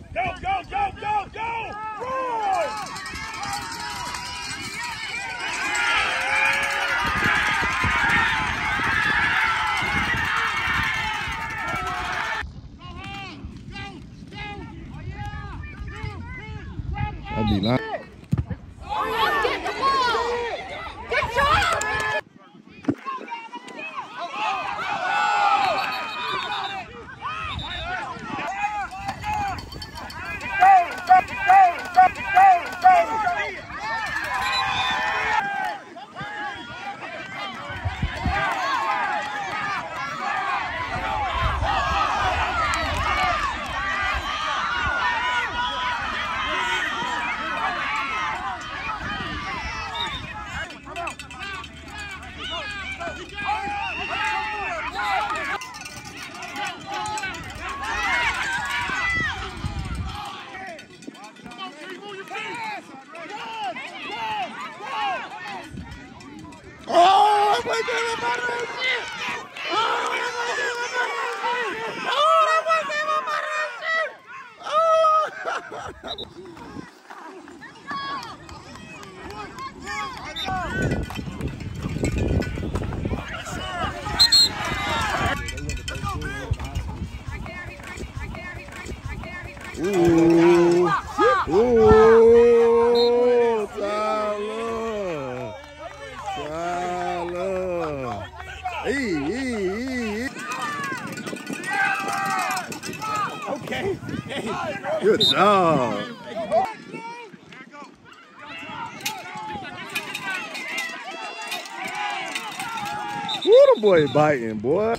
Go, go, go, go, go! Roar! I'll be lying. Get the ball! Good job! Oh, my God. Ooh. Ooh. Tyler. Tyler. Okay. Good job. Woo, the boy biting, boy.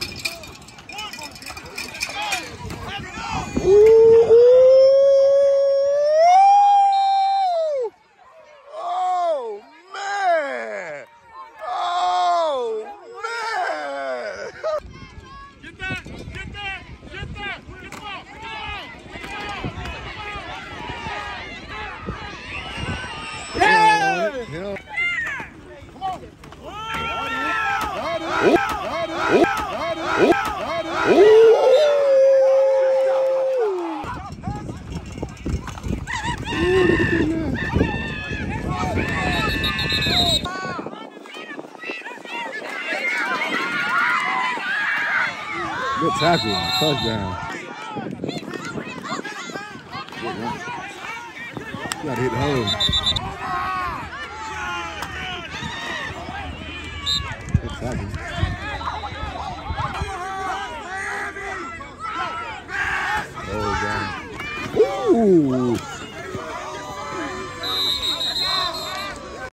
Ooh. Oh, man. Oh, man. Get that! Get that! Get that! Get the ball! Get the ball! Yeah. Come on! Good tackle, touchdown. You gotta hit the hole. Good tackle. Oh, God. Ooh.